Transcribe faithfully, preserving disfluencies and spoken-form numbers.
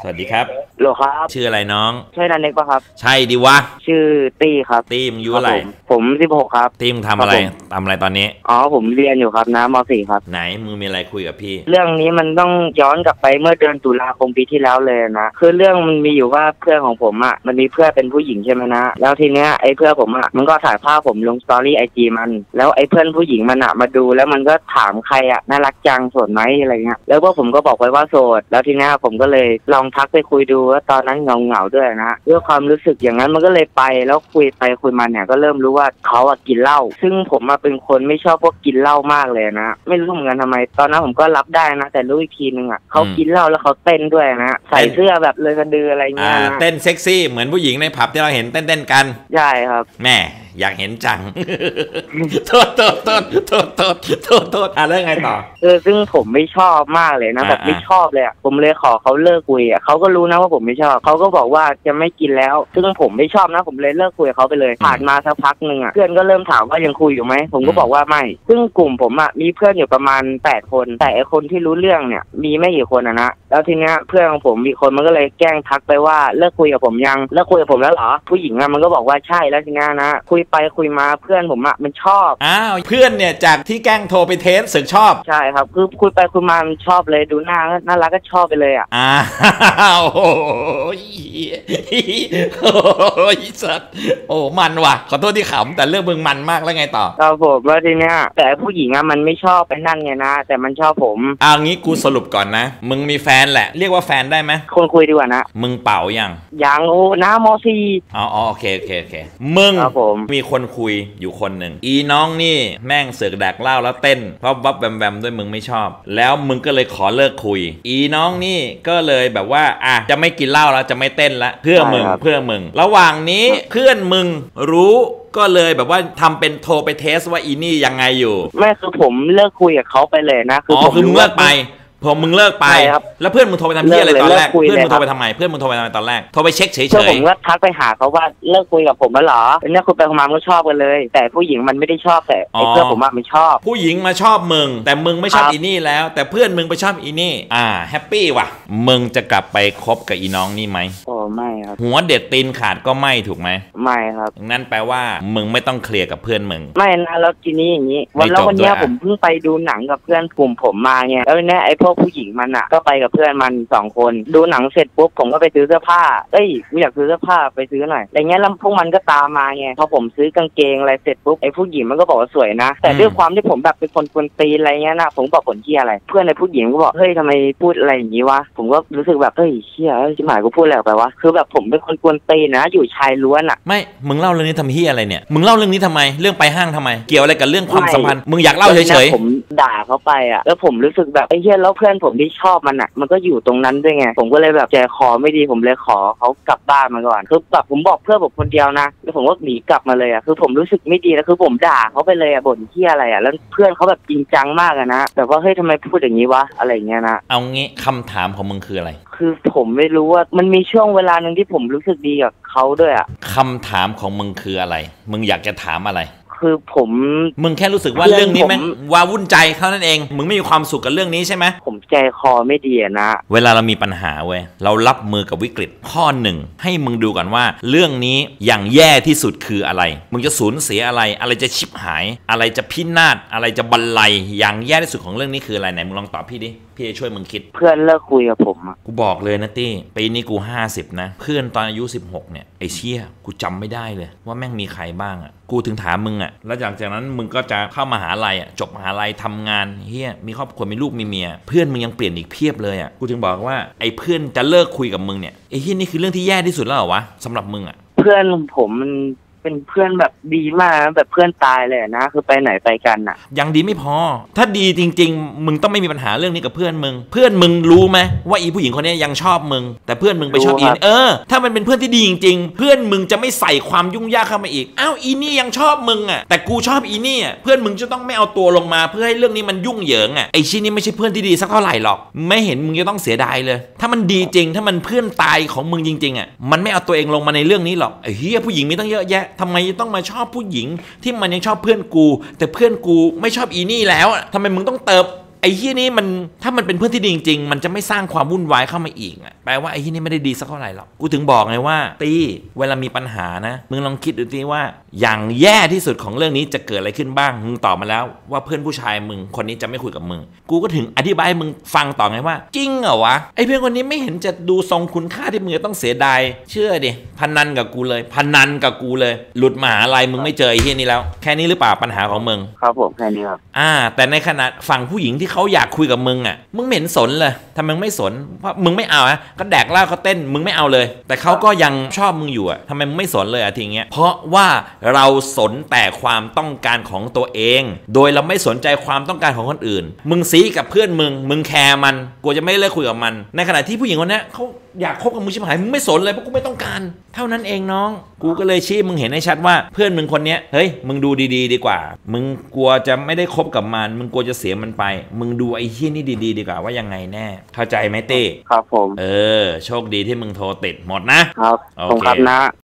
สวัสดีครับโหลครับชื่ออะไรน้องใช่นันเน็กป่ะครับใช่ดิวะชื่อตี้ครับตี้มอยู่อะไรผมสิบหกครับตี้มทำอะไรทำอะไรตอนนี้อ๋อผมเรียนอยู่ครับนะม.สี่ครับไหนมึงมีอะไรคุยกับพี่เรื่องนี้มันต้องย้อนกลับไปเมื่อเดือนตุลาคมปีที่แล้วเลยนะคือเรื่องมันมีอยู่ว่าเพื่อนของผมอ่ะมันมีเพื่อนเป็นผู้หญิงใช่ไหมนะแล้วทีเนี้ยไอ้เพื่อนผมอ่ะมันก็ถ่ายภาพผมลงสตอรี่ไอจีมันแล้วไอ้เพื่อนผู้หญิงมันอ่ะมาดูแล้วมันก็ถามใครอ่ะน่ารักจังโสดไหมอะไรเงี้ยแล้วพวกผมก็บอกไปว่าโสดแล้วทีเนี้ยผมก็เลยลองทักไปคุยดูว่าตอนนั้นเงาเงาด้วยนะด้วยความรู้สึกอย่างนั้นมันก็เลยไปแล้วคุยไปคุยมาเนี่ยก็เริ่มรู้ว่าเขาอ่ะกินเหล้าซึ่งผมมาเป็นคนไม่ชอบพวกกินเหล้ามากเลยนะไม่รู้เหมือนกันทำไมตอนนั้นผมก็รับได้นะแต่รู้อีกทีนึงอ่ะเขากินเหล้าแล้วเขาเต้นด้วยนะใส่เสื้อแบบเลยกระดืออะไรเงี้ยนะเต้นเซ็กซี่เหมือนผู้หญิงในผับที่เราเห็นเต้นๆกันใช่ครับแม่อยากเห็นจังโทษโทษโทษโทษโทษโทษโทษอ่ะแล้วไงต่อเออซึ่งผมไม่ชอบมากเลยนะแบบไม่ชอบเลยอ่ะผมเลยขอเขาเลิกคุยอ่ะเขาก็รู้นะว่าผมไม่ชอบเขาก็บอกว่าจะไม่กินแล้วซึ่งผมไม่ชอบนะผมเลยเลิกคุยกับเขาไปเลยผ่านมาสักพักหนึ่งอ่ะเพื่อนก็เริ่มถามว่ายังคุยอยู่ไหมผมก็บอกว่าไม่ซึ่งกลุ่มผมอ่ะมีเพื่อนอยู่ประมาณแปดคนแต่ไอคนที่รู้เรื่องเนี่ยมีไม่กี่คนอ่ะนะแล้วทีเนี้ยเพื่อนของผมมีคนมันก็เลยแกล้งทักไปว่าเลิกคุยกับผมยังเลิกคุยกับผมแล้วเหรอผู้หญิงอ่ะมันก็บอกว่าใช่แล้วทีเนี้ยนะคุยไปคุยมาเพื่อนผมอ่ะมันชอบอ้าวเพื่อนเนี่ยจากที่แกล้งโทรไปเทสสึกชอบใช่ครับคือคุยไปคุยมามันชอบเลยดูหน้าน่ารักก็ชอบไปเลยอ่ะอ้าวโอ้ยโอ้ยสัตว์โอ้มันว่ะขอโทษที่ขำแต่เรื่องมึงมันมากแล้วไงต่อครับผมแล้วทีเนี้ยแต่ผู้หญิงอ่ะมันไม่ชอบไปนั่นไงนะแต่มันชอบผมเอางี้กูสรุปก่อนนะมึงมีแฟนแหละเรียกว่าแฟนได้ไหมคนคุยดีกว่านะมึงเป่ายังยังโอ้น้ามอซีอ๋อโอเคโอเคโอเคมึงมีคนคุยอยู่คนหนึ่งอีน้องนี่แม่งเสือกแดกเหล้าแล้วเต้นเพราะวับแวมแวมด้วยมึงไม่ชอบแล้วมึงก็เลยขอเลิกคุยอีน้องนี่ก็เลยแบบว่าอ่ะจะไม่กินเหล้าแล้วจะไม่เต้นละเพื่อมึงเพื่อมึงระหว่างนี้เพื่อนมึงรู้ก็เลยแบบว่าทำเป็นโทรไปเทสว่าอีนี่ยังไงอยู่ไม่คือผมเลิกคุยกับเขาไปเลยนะคือผมคือมึงเลิกไปพอมึงเลิกไปแล้วเพื่อนมึงโทรไปทำที่อะไรตอนแรกเพื่อนมึงโทรไปทำไมเพื่อนมึงโทรไปทำไมตอนแรกโทรไปเช็คเฉยๆผมก็ทักไปหาเขาว่าเลิกคุยกับผมแล้วเหรอเนี่ยคุยไปคุยมาก็ชอบกันเลยแต่ผู้หญิงมันไม่ได้ชอบแต่เพื่อนผมมันชอบผู้หญิงมาชอบมึงแต่มึงไม่ชอบอีนี่แล้วแต่เพื่อนมึงไปชอบอีนี่อ่าแฮปปี้ว่ะมึงจะกลับไปคบกับอีน้องนี่ไหมโอ้ไม่ครับหัวเด็ดตีนขาดก็ไม่ถูกไหมไม่ครับงั้นแปลว่ามึงไม่ต้องเคลียร์กับเพื่อนมึงไม่นะแล้วทีนี้อย่างนี้วันแล้ววันนี้ผมเพิ่งไปดูหนังกับเพื่อนกลุ่มผมมาไงแล้วเนี่ยไอ้พวกผู้หญิงมันอ่ะก็ไปกับเพื่อนมันสองคนดูหนังเสร็จปุ๊บผมก็ไปซื้อเสื้อผ้าเอ้ยไม่อยากซื้อเสื้อผ้าไปซื้อหน่อยอะไรเงี้ยแล้วพวกมันก็ตามมาไงพอผมซื้อกางเกงอะไรเสร็จปุ๊บไอ้ผู้หญิงมันก็บอกว่าสวยนะแต่ด้วยความที่ผมแบบเป็นคนกวนตีนอะไรเงี้ยนะผมบอกผลเชี่ยอะไรเพื่อนในผู้หญิงก็บอกเฮ้ยทำไมพูดอะไรอย่างนี้วะผมก็รู้สึกแบบเฮ้ยเชี่ยชิบหายกูพูดอะไรไปวะคือแบบผมเป็นคนกวนตีนนะอยู่ชายล้วนอ่ะไม่มึงเล่าเรื่องนี้ทำเฮียอะไรเนี่ยมึงเล่าเรื่องนี้ทำไมเรื่องไปห้างทำไมเกี่ยวอะไรกับเรื่องความสัมพันธ์มึงอยากเล่าเฉยๆผมด่าเขาไปอ่ะแล้วผมรู้สึกแบบไอ้เฮียแล้วเพื่อนผมที่ชอบมันอ่ะมันก็อยู่ตรงนั้นด้วยไงผมก็เลยแบบใจคอไม่ดีผมเลยขอเขากลับบ้านมาก่อนคือแบบผมบอกเพื่อนผมคนเดียวนะแล้วผมก็หนีกลับมาเลยอ่ะคือผมรู้สึกไม่ดีแล้วคือผมด่าเขาไปเลยอ่ะบ่นเหี้ยอะไรอ่ะแล้วเพื่อนเขาแบบจริงจังมากอะนะแบบว่าเฮ้ยทำไมพูดอย่างนี้วะอะไรเงี้ยนะเอางี้คำถามของมึงคืออะไรคือผมไม่รู้ว่ามันมีช่วงเวลาหนึ่งที่ผมรู้สึกดีกับเขาด้วยอ่ะคำถามของมึงคืออะไรมึงอยากจะถามอะไรคือผมมึงแค่รู้สึกว่าเรื่องนี้แม่งว้าวุ่นใจเท่านั้นเองมึงไม่มีความสุขกับเรื่องนี้ใช่ไหมผมใจคอไม่ดีนะเวลาเรามีปัญหาเว้ยเรารับมือกับวิกฤตข้อหนึ่งให้มึงดูก่อนว่าเรื่องนี้อย่างแย่ที่สุดคืออะไรมึงจะสูญเสียอะไรอะไรจะชิบหายอะไรจะพินาศอะไรจะบรรลัยอย่างแย่ที่สุดของเรื่องนี้คืออะไรไหนมึงลองตอบพี่ดิพี่จะช่วยมึงคิดเพื่อนเลิกคุยกับผมกูบอกเลยนะตี้ปีนี้กูห้าสิบนะเพื่อนตอนอายุสิบหกเนี่ยไอ้เชี่ยกูจำไม่ได้เลยว่าแม่งมีใครบ้างอ่ะกูถึงถามมึงอ่ะแล้วหลังจากนั้นมึงก็จะเข้ามหาลัยอ่ะจบมหาลัยทำงานเฮียมีครอบครัวมีลูกมีเมียเพื่อนมึงยังเปลี่ยนอีกเพียบเลยอ่ะกูถึงบอกว่าไอ้เพื่อนจะเลิกคุยกับมึงเนี่ยไอ้เฮียนี่คือเรื่องที่แย่ที่สุดแล้วเหรอวะสำหรับมึงอ่ะเพื่อนผมมันเป็นเพื่อนแบบดีมากแบบเพื่อนตายเลยนะคือไปไหนไปกันอ่ะยังดีไม่พอถ้าดีจริงๆมึงต้องไม่มีปัญหาเรื่องนี้กับเพื่อนมึงเพื่อนมึงรู้ไหมว่าอีผู้หญิงคนนี้ยังชอบมึงแต่เพื่อนมึงไปชอบอีเออถ้ามันเป็นเพื่อนที่ดีจริงๆเพื่อนมึงจะไม่ใส่ความยุ่งยากเข้ามาอีกอ้าวอีนี่ยังชอบมึงอ่ะแต่กูชอบอีนี่อ่ะเพื่อนมึงจะต้องไม่เอาตัวลงมาเพื่อให้เรื่องนี้มันยุ่งเหยิงอ่ะไอชิ้นนี้ไม่ใช่เพื่อนที่ดีสักเท่าไหร่หรอกไม่เห็นมึงจะต้องเสียดายเลยถ้ามันดีจริงถ้ามันเพื่อนตายของมึงจริงๆอ่ะมันไม่เอาตัวเองลงมาในเรื่องนี้หรอกไอ้เหี้ยผู้หญิงมีตั้งเยอะแยะทำไมต้องมาชอบผู้หญิงที่มันยังชอบเพื่อนกูแต่เพื่อนกูไม่ชอบอีนี่แล้วทำไมมึงต้องเติบไอ้ที่นี้มันถ้ามันเป็นเพื่อนที่ดีจริงๆมันจะไม่สร้างความวุ่นวายเข้ามาอีกแปลว่าไอ้ที่นี้ไม่ได้ดีสักเท่าไหร่หรอกกูถึงบอกไงว่าตีเวลามีปัญหานะมึงลองคิดดูตีว่าอย่างแย่ที่สุดของเรื่องนี้จะเกิดอะไรขึ้นบ้างมึงตอบมาแล้วว่าเพื่อนผู้ชายมึงคนนี้จะไม่คุยกับมึงกูก็ถึงอธิบายให้มึงฟังต่อไงว่าจริงเหรอวะไอ้เพื่อนคนนี้ไม่เห็นจะดูทรงคุณค่าที่มึงจะต้องเสียดายเชื่อดิพนันกับกูเลยพนันกับกูเลยหลุดมหาลัยมึงไม่เจอไอ้เหี้ยนี้แล้วแค่นี้หรือเปล่าปัญหาของมึงครับผมแค่นี้ครับอ่าแต่ในขณะฝั่งผู้หญิงที่เขาอยากคุยกับมึงอ่ะมึงไม่เห็นสนเลยทำไมมึงไม่สนเพราะมึงไม่เอาอะก็แดกเหล้าเขาเต้นมึงไม่เอาเลยแต่เขาก็ยังชอบมึงอยู่อ่ะทำไมมึงไม่สนเลยอ่ะทีเงี้ยเพราะว่าเราสนแต่ความต้องการของตัวเองโดยเราไม่สนใจความต้องการของคนอื่นมึงซีกับเพื่อนมึงมึงแคร์มันกูจะไม่เลิกคุยกับมันในขณะที่ผู้หญิงคนนี้เขาอยากคบกับมึงชิบหายมึงไม่สนเลยเพราะกูไม่ต้องการเท่านั้นเองน้องกูก็เลยชี้มึงเห็นให้ชัดว่าเพื่อนมึงคนนี้เฮ้ยมึงดูดีๆดีกว่ามึงกลัวจะไม่ได้คบกับมันมึงกลัวจะเสียมันไปมึงดูไอ้ที่นี่ดีๆดีกว่าว่ายังไงแน่เข้าใจไหมเต้ครับผมเออโชคดีที่มึงโทรติดหมดนะครับผมครับนะ